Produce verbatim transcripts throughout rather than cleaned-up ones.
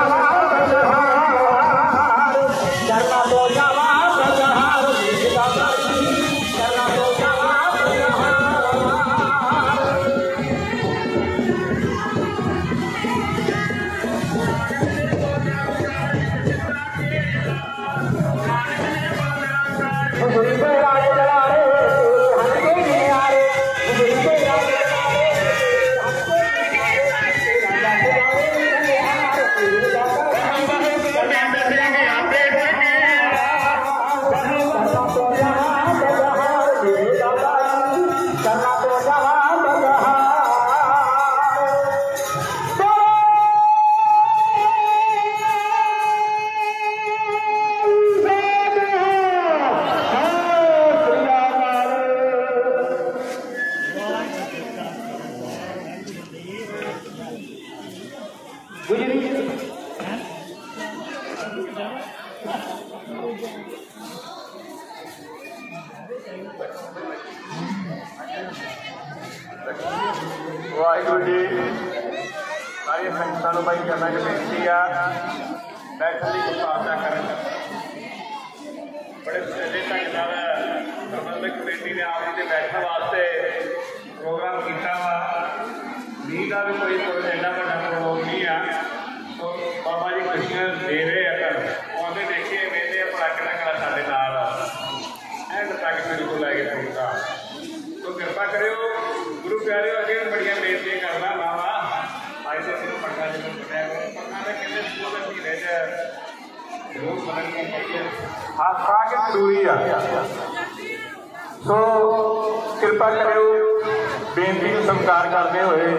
वाहिगुरू जी सारी संगतां नूं भाई करना कि बेनती आ बैठण दी गुरबाता करन बड़े सहेजे ढंग नाल प्रबंधक कमेटी ने आप जी बैठण वास्ते प्रोग्राम किया वा मीह का भी कोई कोई एडा वड्डा प्रोग्राम नहीं आ तो बाबा जी खुशियां दे रहे अगर आते देखिए वेंदे भला किहड़ा किहड़ा साडे नाल एंड तक बिल्कुल लैके पहुंचा तो कृपा करियो गुरु प्यारे अगे बड़िया बेनतियां करना मावा अज तो सिर्फ पढ़ना जरूर पढ़िया करो पढ़ना तो कहते स्कूल के महीने च जरूर पढ़नी चाहिए हाँ खा के जरूरी आ सो कृपा करियो बेनती को स्वीकार करते हुए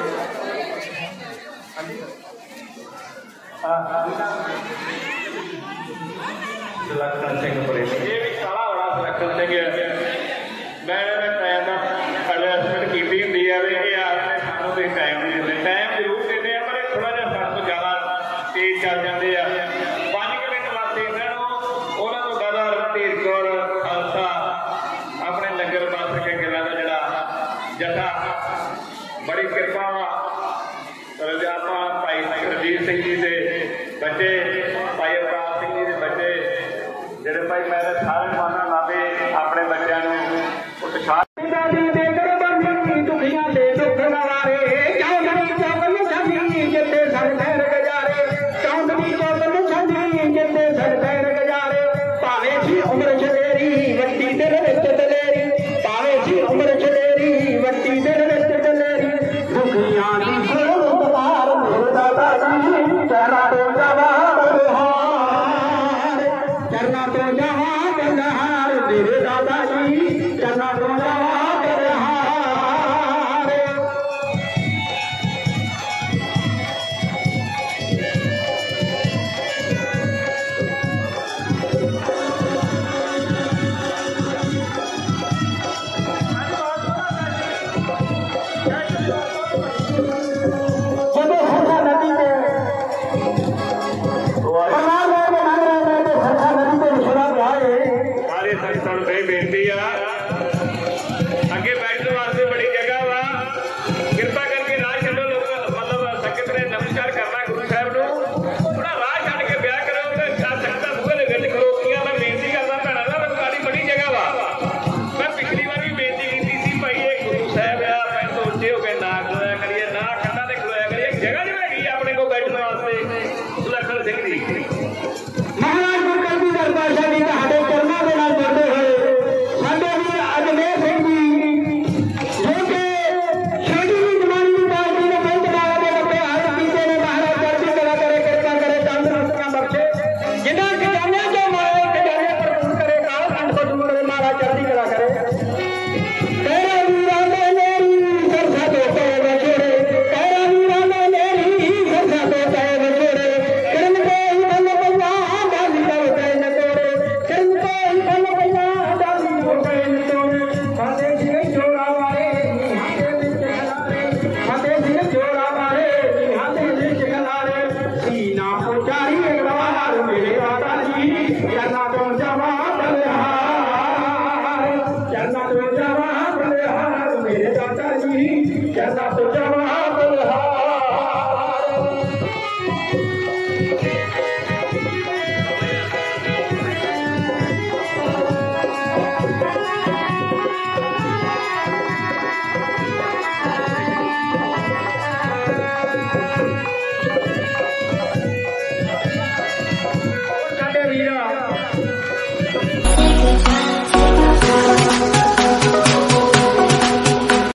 सुलक्षण सिंह प्रेमी ये भी काला बड़ा सुलक्षण सिंह मैं टाइम का एडजस्टमेंट की होंगी है सानू तो टाइम नहीं दिते टाइम जरूर देते हैं पर थोड़ा जहा सात तो ज़्यादा तेज चल जाते हैं पाँच के मिनट वास्ते इन्होंने उन्होंने दादा तेज कौर खालसा अपने लंगर बस के गिला का जोड़ा जथा बड़ी कृपा आप भाई रजीत सिंह जी के बच्चे भाई अवतार सिंह जी के बच्चे जेडे भाई मैं सारे माना लावे अपने बच्चों उत्साह ਸਾਡੇ ਵੀਰਾ